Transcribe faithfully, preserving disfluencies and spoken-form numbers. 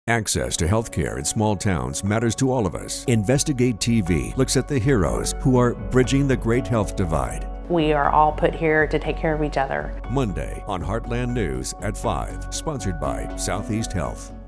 Access to healthcare in small towns matters to all of us. Investigate T V looks at the heroes who are bridging the great health divide. We are all put here to take care of each other. Monday on Heartland News at five, sponsored by Southeast Health.